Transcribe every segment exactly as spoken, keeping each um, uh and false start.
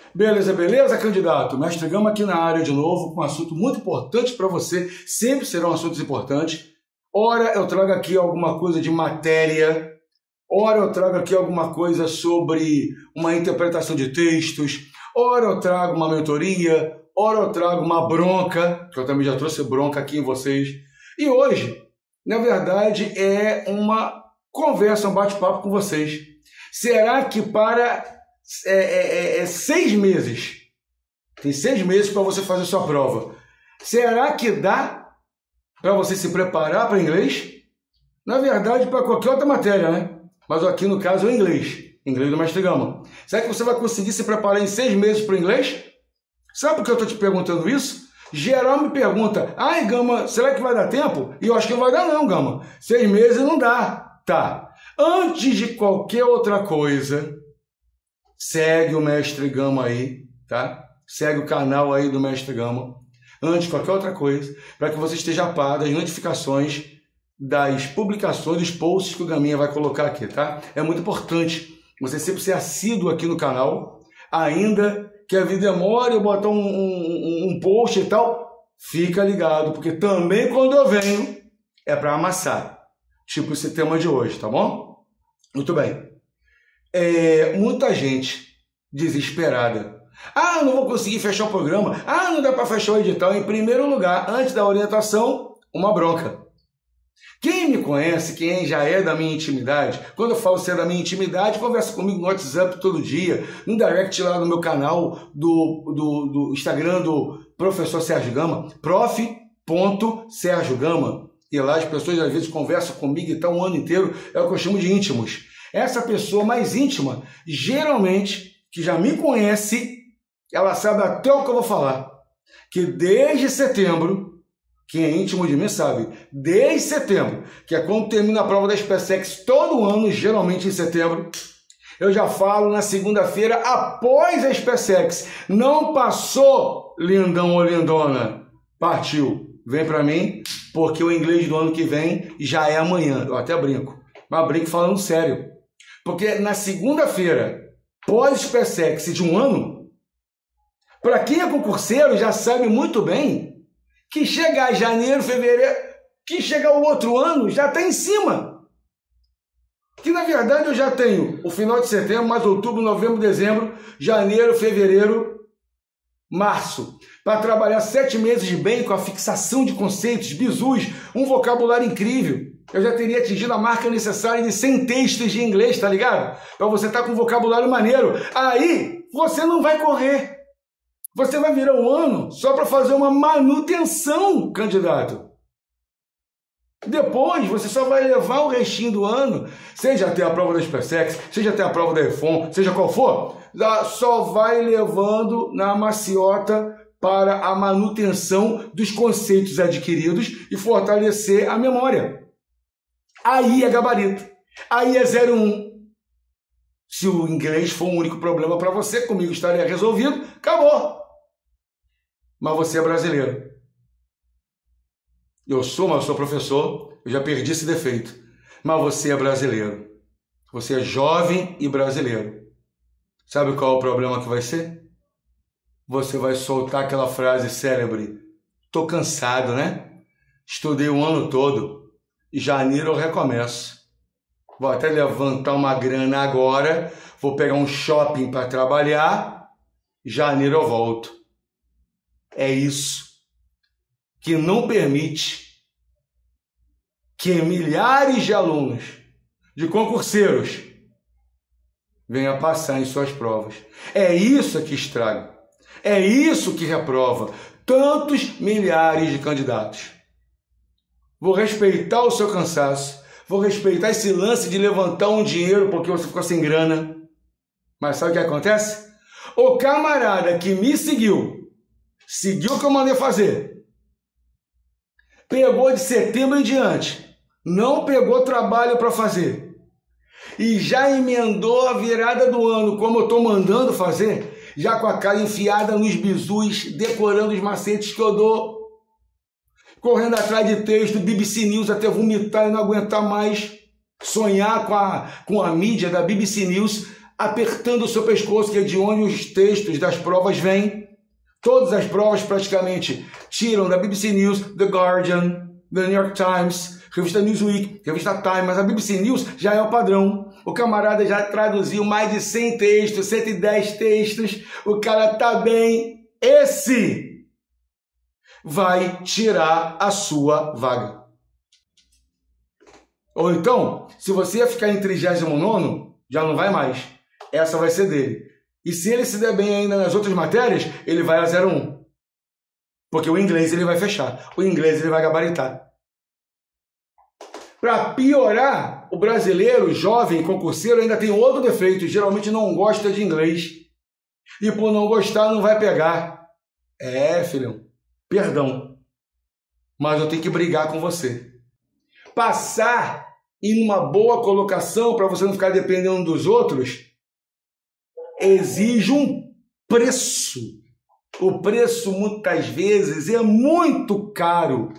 Beleza, beleza, candidato? Mestre Gama aqui na área de novo, com um assunto muito importante para você, sempre serão assuntos importantes. Ora eu trago aqui alguma coisa de matéria, ora eu trago aqui alguma coisa sobre uma interpretação de textos, ora eu trago uma mentoria, ora eu trago uma bronca, que eu também já trouxe bronca aqui em vocês. E hoje, na verdade, é uma conversa, um bate-papo com vocês. Será que para é, é, é, seis meses, tem seis meses para você fazer sua prova, será que dá para você se preparar para inglês? Na verdade, para qualquer outra matéria, né? Mas aqui no caso é o inglês, inglês do Mestre Gama. Será que você vai conseguir se preparar em seis meses para o inglês? Sabe por que eu estou te perguntando isso? Geral me pergunta, ai Gama, será que vai dar tempo? E eu acho que não vai dar não, Gama. Seis meses não dá. Tá. Antes de qualquer outra coisa, segue o Mestre Gama aí, tá? Segue o canal aí do Mestre Gama. Antes de qualquer outra coisa, para que você esteja a par das notificações das publicações, dos posts que o Gaminha vai colocar aqui, tá? É muito importante você sempre ser assíduo aqui no canal, ainda que a vida demore, eu botar um, um, um post e tal, fica ligado, porque também quando eu venho é para amassar, tipo esse tema de hoje, tá bom? Muito bem. É, muita gente desesperada. Ah, não vou conseguir fechar o programa. Ah, não dá para fechar o edital. Em primeiro lugar, antes da orientação, uma bronca. Quem me conhece, quem já é da minha intimidade, quando eu falo ser da minha intimidade, conversa comigo no WhatsApp todo dia, no direct lá no meu canal do, do, do Instagram do Professor Sérgio Gama, prof ponto Sérgio Gama. E lá as pessoas às vezes conversam comigo e tal um ano inteiro, é o que eu chamo de íntimos. Essa pessoa mais íntima, geralmente, que já me conhece, ela sabe até o que eu vou falar. Que desde setembro, quem é íntimo de mim sabe, desde setembro, que é quando termina a prova da SpaceX todo ano, geralmente em setembro, eu já falo na segunda-feira após a SpaceX. Não passou, lindão ou lindona, partiu. Vem para mim, porque o inglês do ano que vem já é amanhã. Eu até brinco, mas brinco falando sério. Porque na segunda-feira, pós-SpaceX de um ano, para quem é concurseiro já sabe muito bem que chegar janeiro, fevereiro, que chegar o outro ano já está em cima. Que na verdade eu já tenho o final de setembro, mais outubro, novembro, dezembro, janeiro, fevereiro, março, para trabalhar sete meses bem com a fixação de conceitos, bizus, um vocabulário incrível. Eu já teria atingido a marca necessária de cem textos de inglês, tá ligado? Para você estar com um vocabulário maneiro. Aí você não vai correr. Você vai virar um ano só para fazer uma manutenção, candidato. Depois você só vai levar o restinho do ano, seja até a prova da SpaceX, seja até a prova da EFON, seja qual for, só vai levando na maciota para a manutenção dos conceitos adquiridos e fortalecer a memória. Aí é gabarito. Aí é zero um. Se o inglês for o único problema para você, comigo estaria resolvido, acabou. Mas você é brasileiro. Eu sou, mas eu sou professor, eu já perdi esse defeito. Mas você é brasileiro. Você é jovem e brasileiro. Sabe qual é o problema que vai ser? Você vai soltar aquela frase célebre. Tô cansado, né? Estudei o ano todo. Em janeiro eu recomeço. Vou até levantar uma grana agora. Vou pegar um shopping para trabalhar. Em janeiro eu volto. É isso que não permite que milhares de alunos, de concurseiros, venham passar em suas provas. É isso que estraga. É isso que reprova tantos milhares de candidatos. Vou respeitar o seu cansaço. Vou respeitar esse lance de levantar um dinheiro porque você ficou sem grana. Mas sabe o que acontece? O camarada que me seguiu, seguiu o que eu mandei fazer, pegou de setembro em diante, não pegou trabalho para fazer e já emendou a virada do ano como eu estou mandando fazer, já com a cara enfiada nos bizus, decorando os macetes que eu dou, correndo atrás de texto, B B C News até vomitar e não aguentar mais, sonhar com a, com a mídia da B B C News, apertando o seu pescoço, que é de onde os textos das provas vêm. Todas as provas praticamente tiram da B B C News, The Guardian, The New York Times, revista Newsweek, revista Time, mas a B B C News já é o padrão. O camarada já traduziu mais de cem textos, cento e dez textos, o cara tá bem. Esse vai tirar a sua vaga. Ou então, se você ia ficar em trigésimo nono, já não vai mais. Essa vai ser dele. E se ele se der bem ainda nas outras matérias, ele vai a zero um. Porque o inglês ele vai fechar. O inglês ele vai gabaritar. Para piorar, o brasileiro, jovem, concurseiro, ainda tem outro defeito. Geralmente não gosta de inglês. E por não gostar, não vai pegar. É, filhão. Perdão. Mas eu tenho que brigar com você. Passar em uma boa colocação para você não ficar dependendo dos outros exige um preço. O preço muitas vezes é muito caro.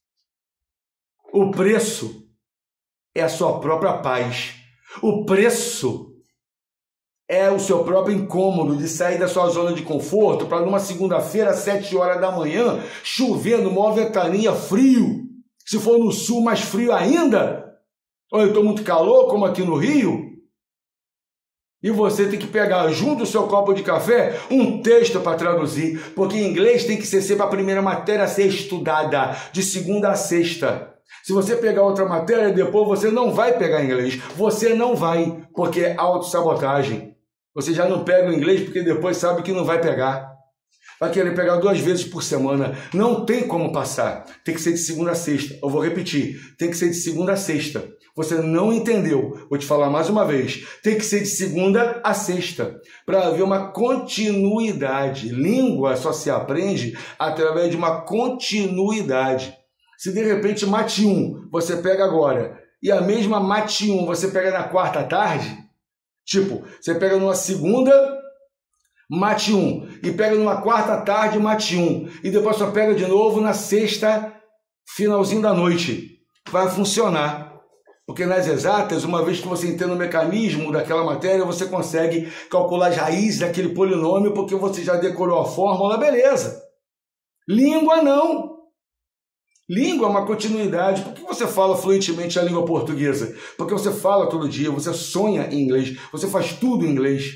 O preço é a sua própria paz. O preço é o seu próprio incômodo de sair da sua zona de conforto para numa segunda-feira, às sete horas da manhã, chovendo, maior ventania, frio. Se for no sul, mais frio ainda. Ou eu estou muito calor, como aqui no Rio. E você tem que pegar junto do seu copo de café um texto para traduzir. Porque em inglês tem que ser sempre a primeira matéria a ser estudada, de segunda a sexta. Se você pegar outra matéria, depois você não vai pegar inglês. Você não vai, porque é autossabotagem. Você já não pega o inglês porque depois sabe que não vai pegar. Vai querer pegar duas vezes por semana. Não tem como passar. Tem que ser de segunda a sexta. Eu vou repetir. Tem que ser de segunda a sexta. Você não entendeu. Vou te falar mais uma vez. Tem que ser de segunda a sexta. Para haver uma continuidade. Língua só se aprende através de uma continuidade. Se de repente mate um você pega agora e a mesma mate um você pega na quarta tarde, tipo, você pega numa segunda, mate um, e pega numa quarta tarde, mate um, e depois só pega de novo na sexta, finalzinho da noite. Vai funcionar. Porque nas exatas, uma vez que você entende o mecanismo daquela matéria, você consegue calcular as raízes daquele polinômio, porque você já decorou a fórmula, beleza. Língua não. Língua é uma continuidade. Por que você fala fluentemente a língua portuguesa? Porque você fala todo dia, você sonha em inglês, você faz tudo em inglês.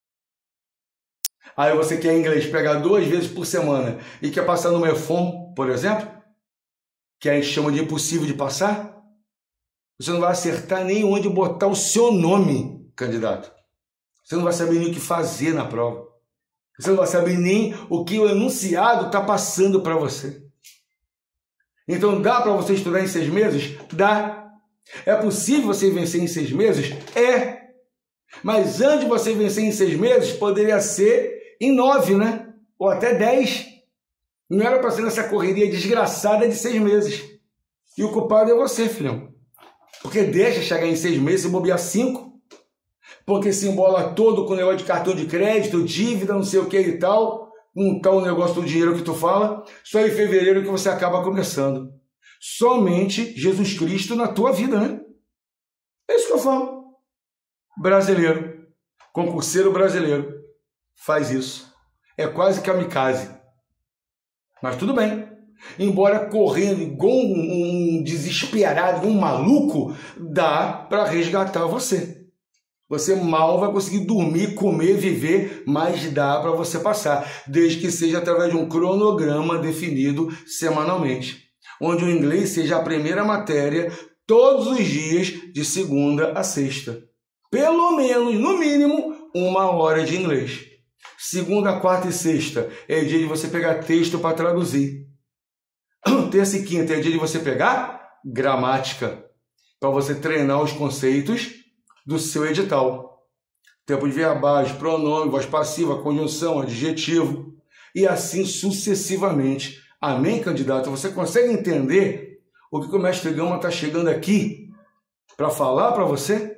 Aí você quer inglês pegar duas vezes por semana e quer passar no MEFON, por exemplo, que a gente chama de impossível de passar, você não vai acertar nem onde botar o seu nome, candidato. Você não vai saber nem o que fazer na prova. Você não vai saber nem o que o enunciado está passando para você. Então dá para você estudar em seis meses? Dá. É possível você vencer em seis meses? É. Mas antes de você vencer em seis meses, poderia ser em nove, né? Ou até dez. Não era para ser nessa correria desgraçada de seis meses. E o culpado é você, filhão. Porque deixa chegar em seis meses e bobear cinco. Porque se embola todo com o negócio de cartão de crédito, dívida, não sei o que e tal. Um tal negócio do dinheiro que tu fala, só em fevereiro que você acaba começando. Somente Jesus Cristo na tua vida, né? É isso que eu falo. Brasileiro, concurseiro brasileiro, faz isso. É quase kamikaze. Mas tudo bem. Embora correndo igual um, um desesperado, um maluco, dá para resgatar você. Você mal vai conseguir dormir, comer, viver, mas dá para você passar, desde que seja através de um cronograma definido semanalmente, onde o inglês seja a primeira matéria todos os dias de segunda a sexta. Pelo menos, no mínimo, uma hora de inglês. Segunda, quarta e sexta é dia de você pegar texto para traduzir. Terça e quinta é dia de você pegar gramática, para você treinar os conceitos do seu edital. Tempo de verbais, pronome, voz passiva, conjunção, adjetivo e assim sucessivamente. Amém, candidato? Você consegue entender o que o mestre Gama está chegando aqui para falar para você?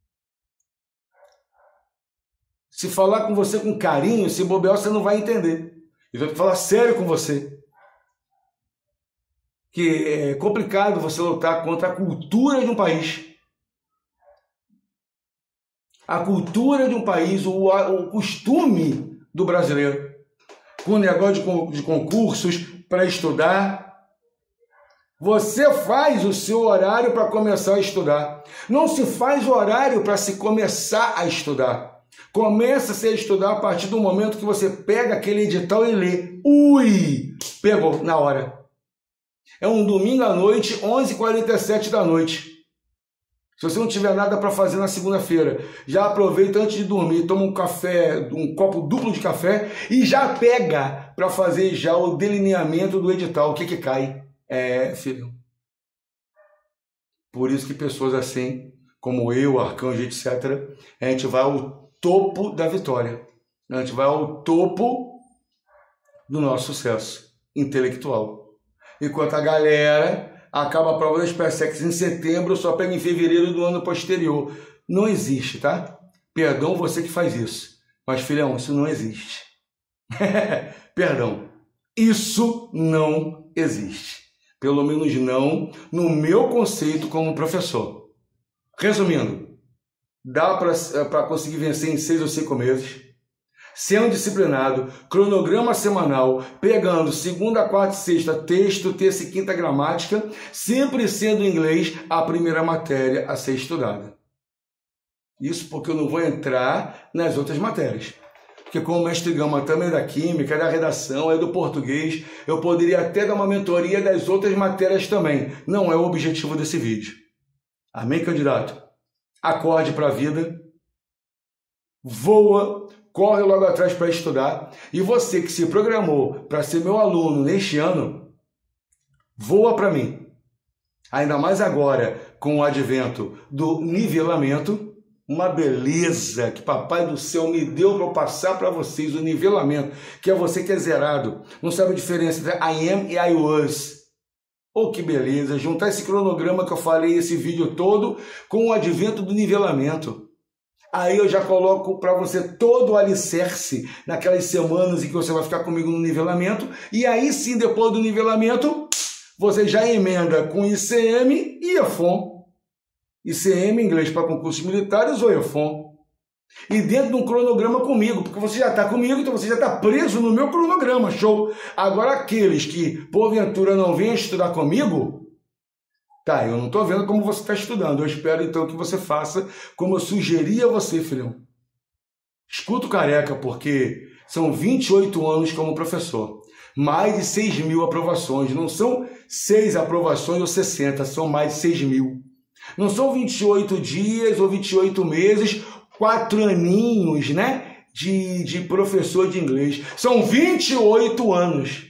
Se falar com você com carinho, se bobear, você não vai entender. Eu vou falar sério com você. Que é complicado você lutar contra a cultura de um país. a cultura de um país, o, o costume do brasileiro, com o negócio de, de concursos para estudar. Você faz o seu horário para começar a estudar. Não se faz o horário para se começar a estudar. Começa-se a estudar a partir do momento que você pega aquele edital e lê. Ui! Pegou, na hora. É um domingo à noite, onze e quarenta e sete da noite. Se você não tiver nada para fazer na segunda-feira, já aproveita antes de dormir, toma um café, um copo duplo de café e já pega para fazer já o delineamento do edital. O que que cai? É, filho. Por isso que pessoas assim, como eu, Arcanjo, etcétera, a gente vai ao topo da vitória. A gente vai ao topo do nosso sucesso intelectual. Enquanto a galera acaba a prova das PASEX em setembro, só pega em fevereiro do ano posterior. Não existe, tá? Perdão você que faz isso. Mas, filhão, isso não existe. Perdão. Isso não existe. Pelo menos não no meu conceito como professor. Resumindo, dá para conseguir vencer em seis ou cinco meses, sendo disciplinado, cronograma semanal, pegando segunda, quarta e sexta texto, terça e quinta gramática, sempre sendo inglês a primeira matéria a ser estudada. Isso porque eu não vou entrar nas outras matérias. Porque como o mestre Gama também é da química, é da redação, é do português, eu poderia até dar uma mentoria das outras matérias também. Não é o objetivo desse vídeo. Amém, candidato? Acorde para a vida, voa, corre logo atrás para estudar. E você que se programou para ser meu aluno neste ano, voa para mim. Ainda mais agora, com o advento do nivelamento, uma beleza que Papai do Céu me deu para eu passar para vocês, o nivelamento, que é você que é zerado, não sabe a diferença entre I am e I was. Oh, que beleza, juntar esse cronograma que eu falei, esse vídeo todo, com o advento do nivelamento. Aí eu já coloco para você todo o alicerce naquelas semanas em que você vai ficar comigo no nivelamento, e aí sim, depois do nivelamento, você já emenda com I C M e I F O M. I C M, inglês para concursos militares, ou I F O M. E dentro de um cronograma comigo, porque você já está comigo, então você já está preso no meu cronograma, show? Agora aqueles que, porventura, não vêm estudar comigo, tá, eu não estou vendo como você está estudando, eu espero então que você faça como eu sugeri a você, filhão. Escuta o careca, porque são vinte e oito anos como professor, mais de seis mil aprovações, não são seis aprovações ou sessenta, são mais de seis mil. Não são vinte e oito dias ou vinte e oito meses, quatro aninhos, né, de, de professor de inglês. São vinte e oito anos.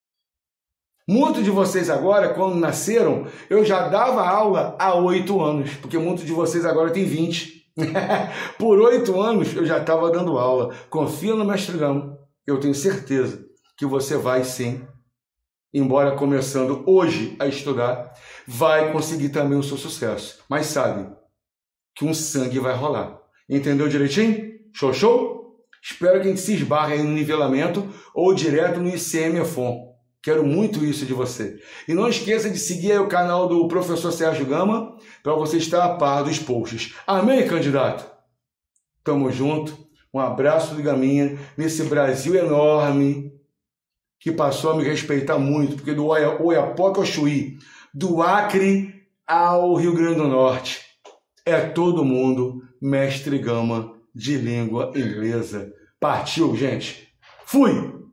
Muitos de vocês agora, quando nasceram, eu já dava aula há oito anos, porque muitos de vocês agora têm vinte. Por oito anos eu já estava dando aula. Confia no mestre Gama. Eu tenho certeza que você vai sim, embora começando hoje a estudar, vai conseguir também o seu sucesso. Mas sabe que um sangue vai rolar. Entendeu direitinho? Show, show? Espero que a gente se esbarre aí no nivelamento ou direto no I C M F O M. Quero muito isso de você. E não esqueça de seguir aí o canal do professor Sérgio Gama para você estar a par dos posts. Amém, candidato? Tamo junto. Um abraço do Gaminha nesse Brasil enorme que passou a me respeitar muito, porque do Oiapoque ao Chuí, do Acre ao Rio Grande do Norte, é todo mundo mestre Gama de língua inglesa. Partiu, gente. Fui!